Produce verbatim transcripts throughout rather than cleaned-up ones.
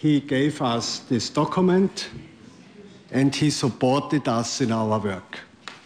he gave us this document and he supported us in our work.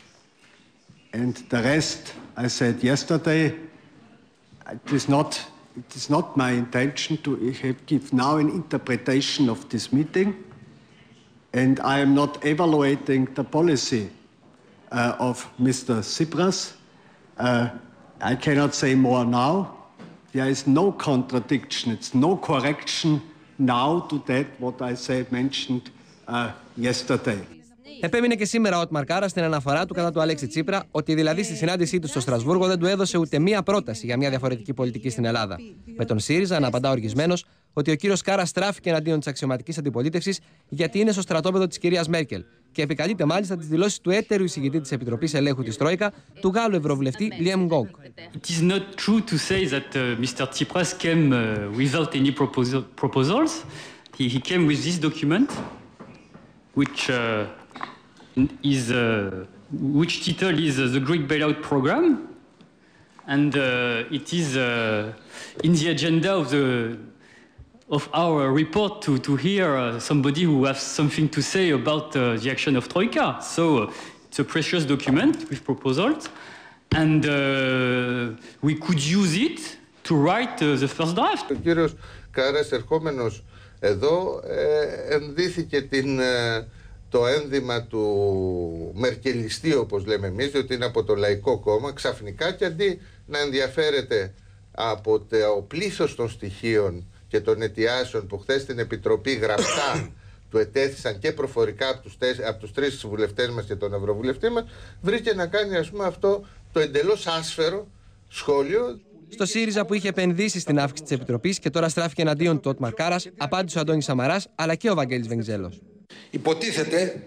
And the rest, I said yesterday, it is not, it is not my intention to give now an interpretation of this meeting, and I am not evaluating the policy uh, of Mister Tsipras. Uh, I cannot say more now. There is no contradiction, it's no correction now to that what I said mentioned uh, yesterday. Επέμεινε και σήμερα ο Ότμαρ Κάρας στην αναφορά του κατά του Αλέξη Τσίπρα, ότι δηλαδή στη συνάντησή του στο Στρασβούργο δεν του έδωσε ούτε μία πρόταση για μια διαφορετική πολιτική στην Ελλάδα. Με τον ΣΥΡΙΖΑ να απαντά οργισμένος ότι ο κύριος Κάρας στράφηκε εναντίον της αξιωματικής αντιπολίτευσης γιατί είναι στο στρατόπεδο της κυρίας Μέρκελ. Και επικαλείται μάλιστα τις δηλώσεις του έτερου εισηγητή της Επιτροπής Ελέγχου της Τρόικα, του Γάλλου Ευρωβουλευτή Liam Gong. It is not true to say that uh, Mister Tsipras came uh, without any proposal, proposals. He, he came with this document, which uh, is uh, which title is uh, the Greek Bailout Program, and uh, it is uh, in the agenda of the of our report to to hear uh, somebody who has something to say about uh, the action of Troika. So uh, it's a precious document with proposals, and uh, we could use it to write uh, the first draft. Ο κύριος Κάρας, ερχόμενος εδώ, ε, ενδύθηκε την ε, το ένδυμα του μερκελιστή, όπως λέμε εμείς, διότι είναι από το Λαϊκό Κόμμα, ξαφνικά, και αντί να ενδιαφέρεται από το πλήθος των στοιχείων και των αιτιάσεων που χθες στην Επιτροπή γραπτά του ετέθησαν και προφορικά από τους, από τους τρεις βουλευτές μας και τον Ευρωβουλευτή μας, βρήκε να κάνει, ας πούμε, αυτό το εντελώς άσφαιρο σχόλιο. Στο ΣΥΡΙΖΑ, που είχε επενδύσει στην αύξηση της Επιτροπής και τώρα στράφηκε εναντίον του Ότμαρ Κάρας, απάντησε ο Αντώνης Σαμαράς αλλά και ο Βαγγέλης Βενιζέλος. Υποτίθεται,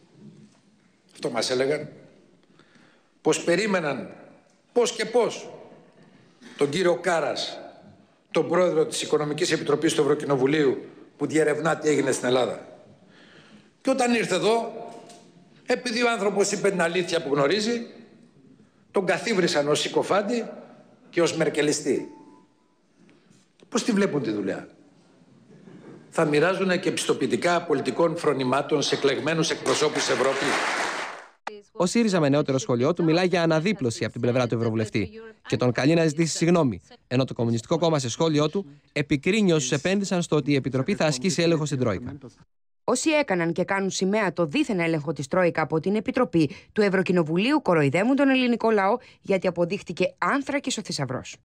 αυτό μας έλεγαν, πως περίμεναν πώς και πώς τον κύριο Κάρας, τον πρόεδρο της Οικονομικής Επιτροπής του Ευρωκοινοβουλίου, που διερευνά τι έγινε στην Ελλάδα. Και όταν ήρθε εδώ, επειδή ο άνθρωπος είπε την αλήθεια που γνωρίζει, τον καθίβρισαν ως συκοφάντη και ως μερκελιστή. Πώς τη βλέπουν τη δουλειά? Θα μοιράζουν και πιστοποιητικά πολιτικών φρονημάτων σε εκλεγμένους εκπροσώπους της Ευρώπης. Ο ΣΥΡΙΖΑ, με νεότερο σχόλιο του, μιλάει για αναδίπλωση από την πλευρά του Ευρωβουλευτή και τον καλεί να ζητήσει συγγνώμη. Ενώ το Κομμουνιστικό Κόμμα, σε σχόλιο του, επικρίνει όσους επένδυσαν στο ότι η Επιτροπή θα ασκήσει έλεγχο στην Τρόικα. Όσοι έκαναν και κάνουν σημαία το δίθεν έλεγχο της Τρόικα από την Επιτροπή του Ευρωκοινοβουλίου κοροϊδεύουν τον ελληνικό λαό, γιατί αποδείχτηκε άνθρακης ο θησαυρός.